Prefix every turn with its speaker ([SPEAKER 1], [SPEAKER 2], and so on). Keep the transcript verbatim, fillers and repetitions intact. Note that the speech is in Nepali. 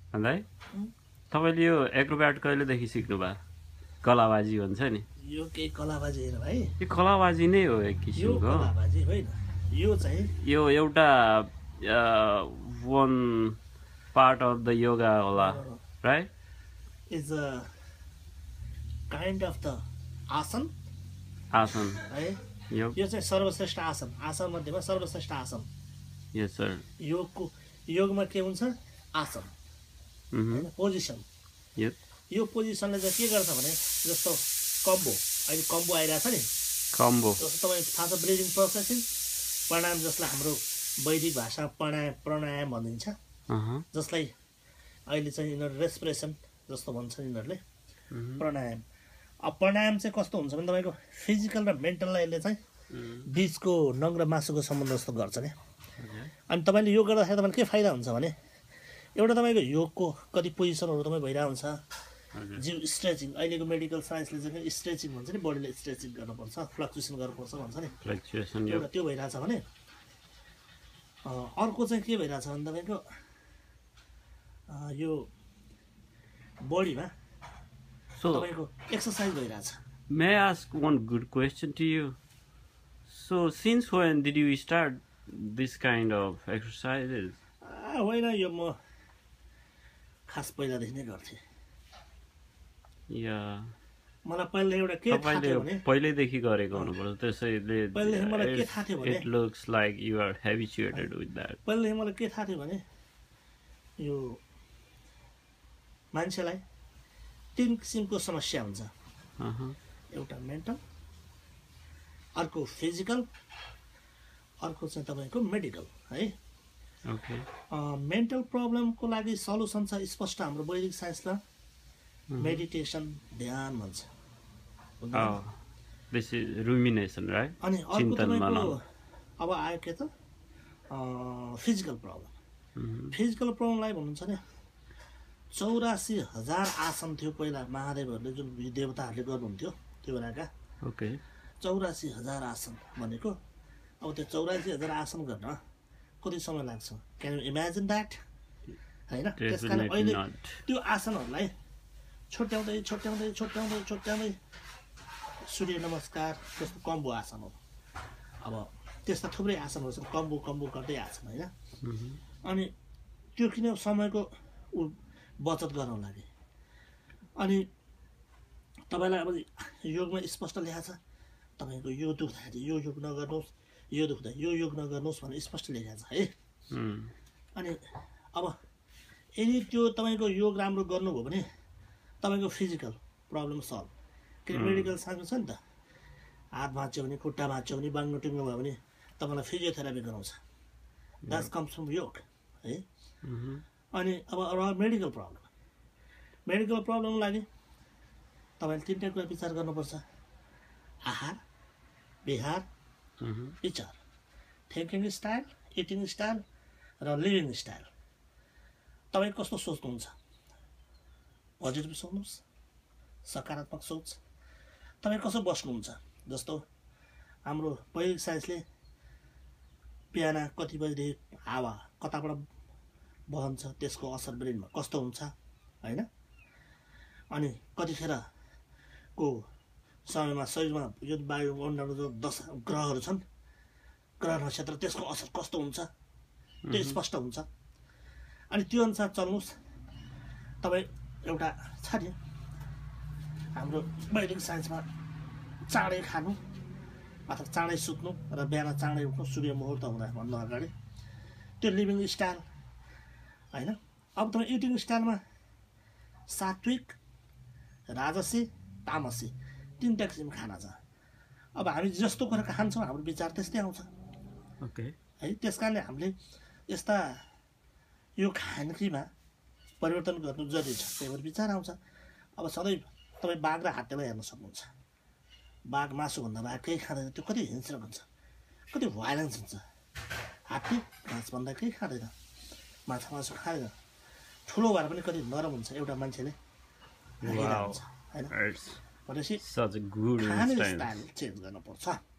[SPEAKER 1] भन्दै तपाईले यो एक्रोब्याट कहिलेदेखि सिक्नु भयो कलाबाजी भन्छ नि
[SPEAKER 2] यो के कलाबाजी हैन भाइ
[SPEAKER 1] यो कलाबाजी नै हो एक
[SPEAKER 2] यो
[SPEAKER 1] किसिमको
[SPEAKER 2] कलाबाजी होइन यो चाहिँ
[SPEAKER 1] यो एउटा one part of the yoga होला right
[SPEAKER 2] is a kind of the आसन
[SPEAKER 1] आसन
[SPEAKER 2] है
[SPEAKER 1] यो
[SPEAKER 2] यो चाहिँ सर्वश्रेष्ठ आसन आसन मध्येमा सर्वश्रेष्ठ आसन
[SPEAKER 1] यस सर
[SPEAKER 2] योगको योगमा के हुन्छ आसन हैन पोजिसन
[SPEAKER 1] यप
[SPEAKER 2] यो पोजिसनले चाहिँ के गर्छ भने जस्तो कम्बो अहिले कम्बो आइरहेछ नि
[SPEAKER 1] कम्बो
[SPEAKER 2] जस्तो तपाईँ थाहा छ ब्रिदिङ प्रोसेसिङ प्राणायाम जसलाई हाम्रो वैदिक भाषामा प्राणायाम प्राणायाम भनिन्छ जसलाई अहिले चाहिँ यिनीहरू रेस्पिरेसन जस्तो भन्छन् यिनीहरूले प्राणायाम अब प्राणायाम चाहिँ कस्तो हुन्छ भने तपाईँको फिजिकल र मेन्टललाई यसले चाहिँ बिचको नङ र मासुको सम्बन्ध जस्तो गर्छ नि अनि तपाईँले योग गर्दाखेरि तपाईँले के फाइदा हुन्छ भने एउटा तपाईँको योगको कति पोजिसनहरू तपाईँ भइरहेको हुन्छ जिउ स्ट्रेचिङ अहिलेको मेडिकल साइन्सले चाहिँ स्ट्रेचिङ भन्छ नि बडीले स्ट्रेचिङ गर्नुपर्छ फ्लक्चुएसन गर्नुपर्छ भन्छ नि
[SPEAKER 1] फ्लक्चुएसन
[SPEAKER 2] एउटा त्यो भइरहेछ भने अर्को चाहिँ के भइरहेछ भने तपाईँको यो बडीमा
[SPEAKER 1] So,
[SPEAKER 2] तपाईँको एक्सर्साइज भइरहेछ
[SPEAKER 1] may I ask one good question to you? So, since when did you start this kind of exercises?
[SPEAKER 2] होइन यो म खास पहिलादेखि नै गर्थेँ
[SPEAKER 1] Yeah.
[SPEAKER 2] मलाई पहिला एउटा के थाहा थियो भने
[SPEAKER 1] पहिल्यैदेखि गरेको हुनुपर्छ त्यसैले
[SPEAKER 2] पहिलादेखि मलाई के थाहा थियो भने
[SPEAKER 1] it looks like you are habituated with that.
[SPEAKER 2] पहिलादेखि मलाई के थाहा थियो भने यो मान्छेलाई तीन किसिमको समस्या हुन्छ एउटा मेन्टल अर्को फिजिकल अर्को चाहिँ तपाईँको मेडिकल है
[SPEAKER 1] ओके
[SPEAKER 2] मेन्टल प्रब्लमको लागि सल्युसन छ स्पष्ट हाम्रो वैदिक साइन्समा मेडिटेसन ध्यान भन्छ
[SPEAKER 1] दिस इज रुमिनेसन राइट
[SPEAKER 2] अनि अर्को तपाईँको अब आयो के त फिजिकल प्रब्लम फिजिकल प्रब्लमलाई भन्नुहुन्छ नि चौरासी हजार आसन थियो पहिला महादेवहरूले जुन देवताहरूले गर्नुहुन्थ्यो त्यो बेलाका
[SPEAKER 1] ओके
[SPEAKER 2] चौरासी हजार आसन भनेको अब त्यो चौरासी हजार आसन गर्न कति समय लाग्छ क्यान यु इमेजिन द्याट होइन त्यस कारण अहिले त्यो आसनहरूलाई छोट्याउँदै छोट्याउँदै छोट्याउँदै छोट्याउँदै सूर्य नमस्कार जस्तो कम्बो आसन हो अब त्यस्ता थुप्रै आसनहरू छन् कम्बो कम्बो गर्दै आछन् होइन अनि त्यो किन समयको बचत गर्नको लागि अनि तपाईँलाई अब योगमा स्पष्ट लेखा छ तपाईँको यो दुख्दाखेरि यो योग नगर्नुहोस् यो दुख्दा यो योग नगर्नुहोस् भनेर स्पष्ट लेखा छ है अनि अब यदि त्यो तपाईँको योग राम्रो गर्नुभयो भने तपाईँको फिजिकल प्रब्लम सल्भ किन मेडिकल साइन्स छ नि त हात भाँच्यो भने खुट्टा भाँच्यो भने बाङ्गो टिङ्गो भयो भने तपाईँलाई फिजियोथेरापी गराउँछ द्याट कम्स फ्रम योग है अनि अब एउटा मेडिकल प्रब्लम मेडिकल प्रब्लमको लागि तपाईँले तिनवटा कुरा विचार गर्नुपर्छ आहार विहार विचार थिङ्किङ स्टाइल इटिङ स्टाइल र लिभिङ स्टाइल तपाईँ कस्तो सोच्नुहुन्छ पोजिटिभ सोच्नुहोस् सकारात्मक सोच तपाईँ कसो बस्नुहुन्छ जस्तो हाम्रो वैदिक साइन्सले बिहान कति बजीदेखि हावा कताबाट बहन्छ त्यसको असर ब्रेनमा कस्तो हुन्छ होइन अनि कतिखेरको समयमा शरीरमा यो वायुमण्डलमा जो दश ग्रहहरू छन् ग्रह नक्षत्र त्यसको असर कस्तो हुन्छ त्यो स्पष्ट हुन्छ अनि त्यो अनुसार चल्नुहोस् तपाईँ एउटा छ नि हाम्रो वैदिक साइन्समा चाँडै खानु अथवा चाँडै सुत्नु र बिहान चाँडै उठ्नु सूर्य मुहुर्त हुँदा भन्दा अगाडि त्यो लिभिङ स्टाइल होइन अब तपाईँ इटिङ स्टाइलमा सात्विक राजसी तामसी तिनवटा किसिमको खाना छ अब हामी जस्तो कुरा खान्छौँ हाम्रो विचार त्यस्तै आउँछ
[SPEAKER 1] ओके
[SPEAKER 2] है त्यस कारणले हामीले यस्ता यो खानकीमा परिवर्तन गर्नु जरुरी छ त्यही भएर विचार आउँछ अब सधैँ तपाईँ बाघ र हात्तीलाई हेर्न सक्नुहुन्छ बाघ मासुभन्दा बाघ केही खाँदैन त्यो कति हिंस्रक हुन्छ कति भाइलेन्स हुन्छ हात्ती घाँसभन्दा केही खाँदैन माछा मासु खाँदैन ठुलो भएर पनि कति नरम हुन्छ एउटा मान्छेले होइन भनेपछि खाने स्टाइल चेन्ज गर्नुपर्छ